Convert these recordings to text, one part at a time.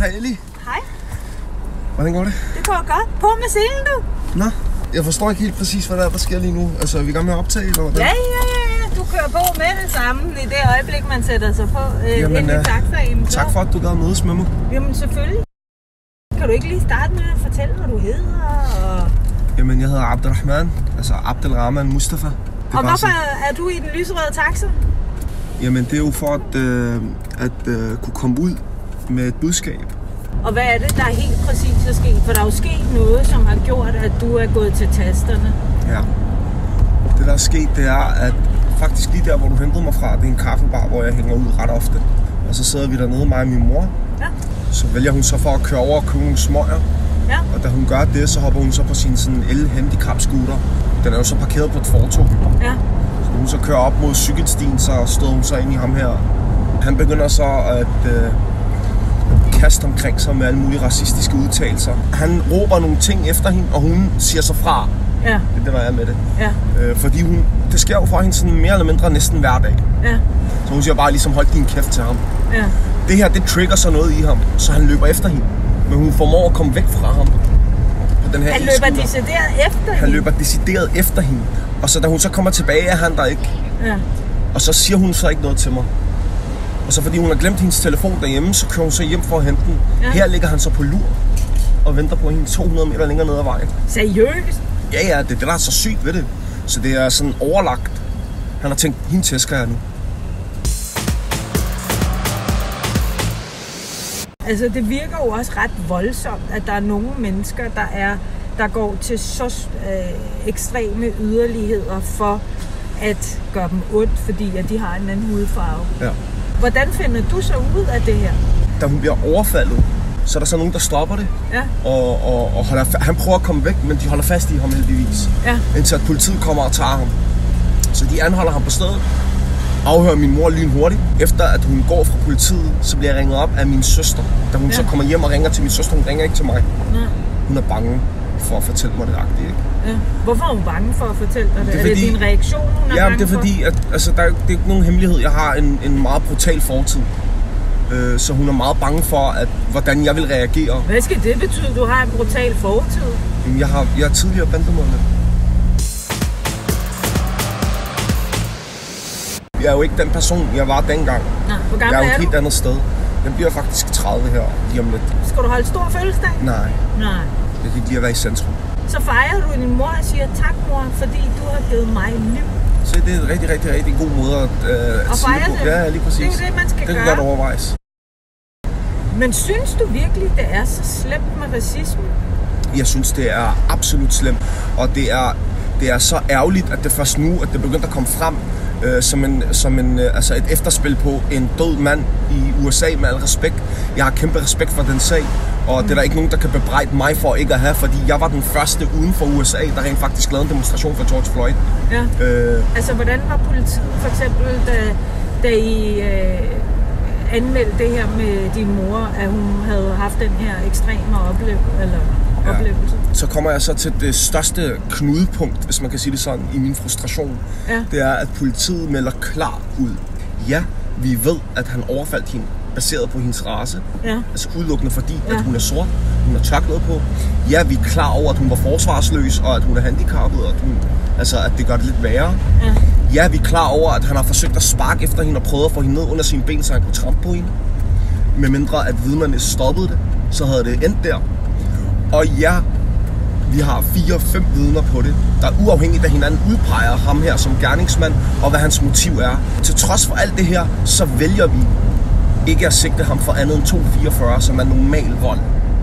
Hej Ellie. Hej. Hvordan går det? Det går godt. På med selen, du. Nå, jeg forstår ikke helt præcis, hvad der sker lige nu. Altså, er vi i gang med at optage, eller hvad? Ja. Du kører på med det samme i det øjeblik, man sætter sig på ind i taxaen. Tak for, at du gad at mødes med mig. Jamen, selvfølgelig. Kan du ikke lige starte med at fortælle, hvad du hedder? Jamen, jeg hedder Abdelrahman. Altså Abdelrahman Mustafa. Og hvorfor er du i den lyserøde taxa? Jamen, det er jo for at kunne komme ud med et budskab. Og hvad er det, der er helt præcis er sket? For der er jo sket noget, som har gjort, at du er gået til tasterne. Ja. Det, der er sket, det er, at faktisk lige der, hvor du hentede mig fra, det er en kaffebar, hvor jeg hænger ud ret ofte. Og så sidder vi dernede, mig og min mor. Ja. Så vælger hun så for at køre over og købe nogle smøger. Ja. Og da hun gør det, så hopper hun så på sin sådan el-handicap-scooter. Den er jo så parkeret på et fortov. Ja. Så hun så kører op mod cykelstien, så stod hun så ind i ham her. Han begynder så at kaste omkring sig med alle mulige racistiske udtalelser. Han råber nogle ting efter hende, og hun siger så fra. Ja. Det var jeg med det. Ja. Fordi det sker jo for hende sådan mere eller mindre næsten hver dag. Ja. Så hun siger bare ligesom, hold din kæft til ham. Ja. Det her, det trigger så noget i ham, så han løber efter hende. Men hun formår at komme væk fra ham. Den her han løber decideret efter hende? Han løber decideret efter hende. Og så da hun så kommer tilbage, er han der ikke. Ja. Og så siger hun så ikke noget til mig. Og så fordi hun har glemt hendes telefon derhjemme, så kører hun så hjem for at hente den. Ja. Her ligger han så på lur og venter på hende 200 meter længere ned ad vejen. Seriøst? Ja, det er det, der er så sygt ved det. Så det er sådan overlagt. Han har tænkt, hende tæsker jeg nu. Altså, det virker jo også ret voldsomt, at der er nogle mennesker, der går til så ekstreme yderligheder for at gøre dem ondt, fordi at de har en anden hudfarve. Ja. Hvordan finder du så ud af det her? Da hun bliver overfaldet, så er der så nogen, der stopper det. Ja. Og han prøver at komme væk, men de holder fast i ham heldigvis. Ja. Indtil at politiet kommer og tager ham. Så de anholder ham på stedet. Afhører min mor lynhurtigt. Efter at hun går fra politiet, så bliver jeg ringet op af min søster. Da hun så kommer hjem og ringer til min søster, hun ringer ikke til mig. Ja. Hun er bange for at fortælle mig det agtigt, ikke? Ja. Hvorfor er hun bange for at fortælle dig det? Er det din reaktion, hun er bange det er fordi, at altså, det er ikke nogen hemmelighed. Jeg har en meget brutal fortid. Så hun er meget bange for, hvordan jeg vil reagere. Hvad skal det betyde, du har en brutal fortid? Jamen, jeg er tidligere bandemedlem. Jeg er jo ikke den person, jeg var dengang. Nej, hvor gammel jeg er jo et helt andet sted. Jeg bliver faktisk 30 her lige om lidt. Skal du holde stor fødselsdag? Nej. Jeg kan ikke lide at være i centrum. Så fejrer du din mor og siger, tak mor, fordi du har givet mig liv. Så det er en rigtig god måde at fejre det. Ja, lige præcis. Det er jo det, man skal gøre. Det kan godt overvejes. Men synes du virkelig, det er så slemt med racisme? Jeg synes, det er absolut slemt. Og det er så ærgerligt, at det først nu, at det begyndte at komme frem altså et efterspil på en død mand i USA, med al respekt. Jeg har kæmpe respekt for den sag, og det er der ikke nogen, der kan bebrejde mig for ikke at have, fordi jeg var den første uden for USA, der rent faktisk lavede en demonstration for George Floyd. Ja. Altså, hvordan var politiet for eksempel, da I anmeldte det her med din mor, at hun havde haft den her ekstreme oplevelse? Så kommer jeg så til det største knudepunkt, hvis man kan sige det sådan, i min frustration. Ja. Det er, at politiet melder klar ud. Ja, vi ved, at han overfaldt hende, baseret på hendes race. Ja. Altså udelukkende fordi, at hun er sort, hun har tørklæde på. Ja, vi er klar over, at hun var forsvarsløs, og at hun er handicappet, og at det gør det lidt værre. Ja. Ja, vi er klar over, at han har forsøgt at sparke efter hende og prøvet at få hende ned under sine ben, så han kunne trampe på hende. Med mindre at vidnerne stoppede det, så havde det endt der. Og ja, vi har 4-5 vidner på det, der uafhængigt af hinanden udpeger ham her som gerningsmand, og hvad hans motiv er. Til trods for alt det her, så vælger vi ikke at sigte ham for andet end 244, som er normal vold.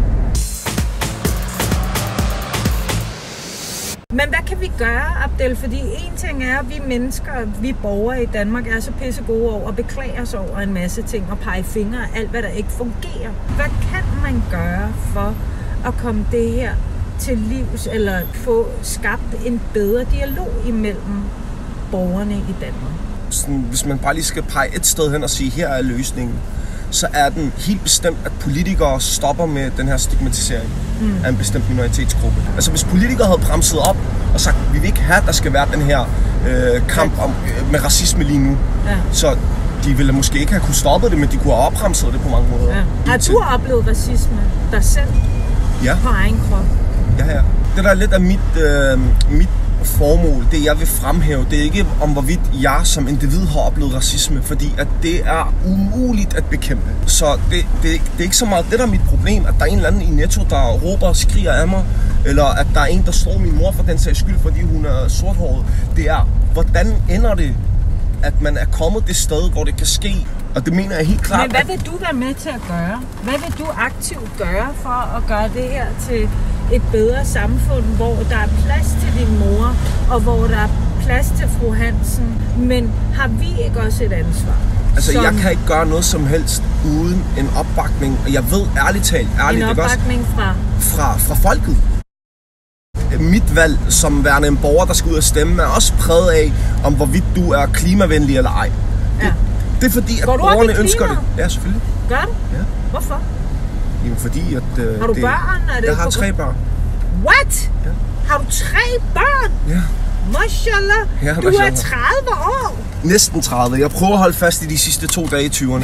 Men hvad kan vi gøre, Abdel? Fordi en ting er, at vi mennesker, vi borgere i Danmark, er så pisse gode over at beklage os over en masse ting og pege fingre af alt, hvad der ikke fungerer. Hvad kan man gøre for at komme det her til livs, eller få skabt en bedre dialog imellem borgerne i Danmark? Sådan, hvis man bare lige skal pege et sted hen og sige, her er løsningen, så er den helt bestemt, at politikere stopper med den her stigmatisering af en bestemt minoritetsgruppe. Altså hvis politikere havde bremset op og sagt, vi vil ikke have, at der skal være den her kamp med racisme lige nu, så De ville måske ikke have kunne stoppe det, men de kunne have opremset det på mange måder. Ja. Har du oplevet racisme dig selv? Ja. På egen krop? Ja. Det der er lidt af mit formål, det jeg vil fremhæve, det er ikke om hvorvidt jeg som individ har oplevet racisme, fordi at det er umuligt at bekæmpe. Så det er ikke så meget det der er mit problem, at der er en eller anden i Netto, der råber og skriger af mig, eller at der er en, der slår min mor for den sags skyld, fordi hun er sorthåret. Det er, hvordan ender det, at man er kommet det sted, hvor det kan ske? Og det mener jeg helt klart. Men hvad vil du være med til at gøre? Hvad vil du aktivt gøre for at gøre det her til et bedre samfund, hvor der er plads til din mor, og hvor der er plads til fru Hansen? Men har vi ikke også et ansvar? Altså, jeg kan ikke gøre noget som helst uden en opbakning, og jeg ved ærligt talt, en opbakning fra folket. Mit valg som værende en borger, der skal ud og stemme, er også præget af, om hvorvidt du er klimavenlig eller ej. Ja. Det er fordi, at borgerne ønsker det. Ja, selvfølgelig. Gør du? Ja. Hvorfor? Jamen fordi, at... har du børn? Jeg har 3 børn. What? Ja. Har du 3 børn? Ja. Mashallah. Ja, du er 30 år. Næsten 30. Jeg prøver at holde fast i de sidste 2 dage i 20'erne.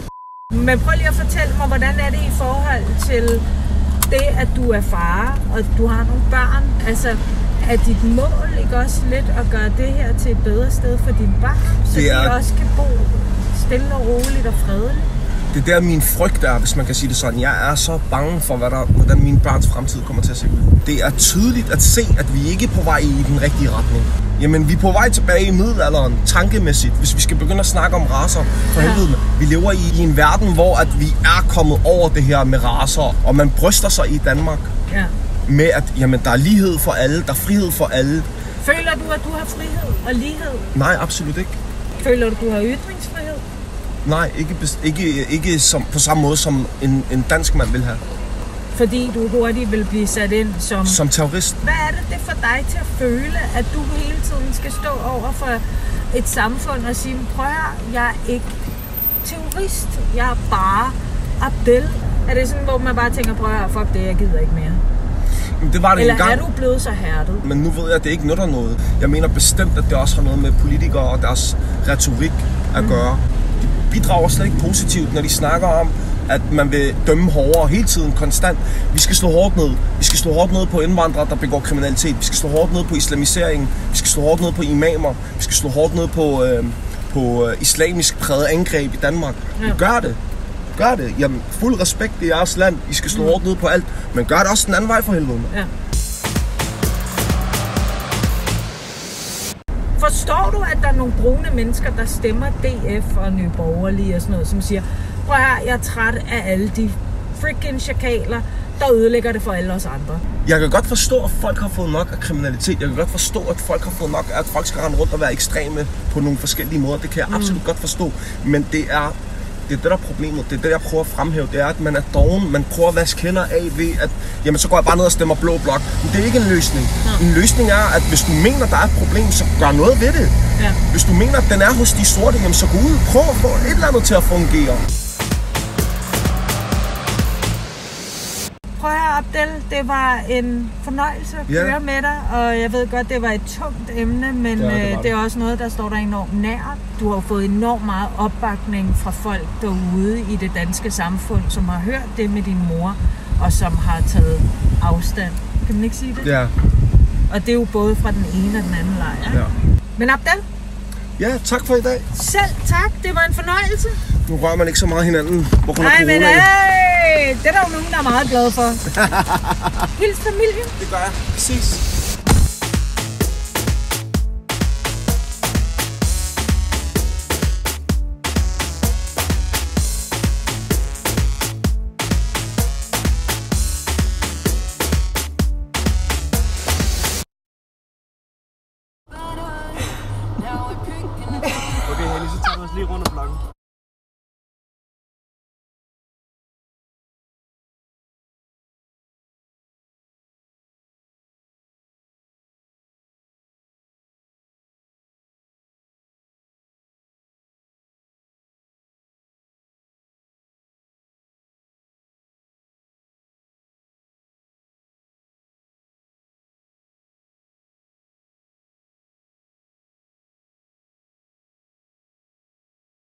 Men prøv lige at fortælle mig, hvordan er det i forhold til det, at du er far, og du har nogle børn? Altså, er dit mål ikke også lidt at gøre det her til et bedre sted for dine børn, så de også kan bo stille og roligt og fredeligt? Det er der min frygt er, hvis man kan sige det sådan. Jeg er så bange for, hvordan mine børns fremtid kommer til at se ud. Det er tydeligt at se, at vi ikke er på vej i den rigtige retning. Jamen, vi er på vej tilbage i middelalderen, tankemæssigt, hvis vi skal begynde at snakke om racer. For helvede, vi lever i en verden, hvor at vi er kommet over det her med racer, og man bryster sig i Danmark med, at jamen, der er lighed for alle, der er frihed for alle. Føler du, at du har frihed og lighed? Nej, absolut ikke. Føler du har ytringsfrihed? Nej, ikke på samme måde, som en dansk mand vil have. Fordi du hurtigt vil blive sat ind som terrorist. Hvad er det for dig til at føle, at du hele tiden skal stå over for et samfund og sige, prøv at jeg er ikke terrorist, jeg er bare Abdel? Er det sådan, hvor man bare tænker, prøv at fuck det, jeg gider ikke mere? Det var det eller engang. Er du blevet så hærdet? Men nu ved jeg, at det ikke nytter noget. Jeg mener bestemt, at det også har noget med politikere og deres retorik at gøre. De bidrager slet ikke positivt, når de snakker om, at man vil dømme hårdere hele tiden, konstant. Vi skal slå hårdt ned. Vi skal slå hårdt ned på indvandrere, der begår kriminalitet. Vi skal slå hårdt ned på islamisering. Vi skal slå hårdt ned på imamer. Vi skal slå hårdt ned på islamisk præget angreb i Danmark. Ja. Gør det. Jamen, fuld respekt, det er jeres land. I skal slå hårdt ned på alt. Men gør det også den anden vej for helvede. Ja. Forstår du, at der er nogle brune mennesker, der stemmer DF og Nye Borgerlige og sådan noget, som siger, prøv her, jeg er træt af alle de freaking chakaler, der ødelægger det for alle os andre. Jeg kan godt forstå, at folk har fået nok af kriminalitet. Jeg kan godt forstå, at folk har fået nok af, at folk skal rende rundt og være ekstreme på nogle forskellige måder. Det kan jeg absolut godt forstå. Men det er det, der er problemet. Det er det, jeg prøver at fremhæve. Det er, at man er doven. Man prøver at vaske hænder af ved, at jamen, så går jeg bare ned og stemmer blå blok. Men det er ikke en løsning. En løsning er, at hvis du mener, der er et problem, så gør noget ved det. Ja. Hvis du mener, at den er hos de sorte, jamen, så gå ud og prøv at få et eller andet til at fungere. Prøv at høre, Abdel, det var en fornøjelse at køre med dig, og jeg ved godt, det var et tungt emne, men det er også noget, der står der enormt nært. Du har fået enormt meget opbakning fra folk derude i det danske samfund, som har hørt det med din mor, og som har taget afstand. Kan man ikke sige det? Ja. Og det er jo både fra den ene og den anden lejr. Ja. Men Abdel? Ja, tak for i dag. Selv tak, det var en fornøjelse. Nu rører man ikke så meget hinanden på grund af corona. Nej, men det er der jo nogen, der er meget glade for. Hils familien. Det gør jeg. Præcis. Okay, Helly, så tager vi os lige rundt om blokken.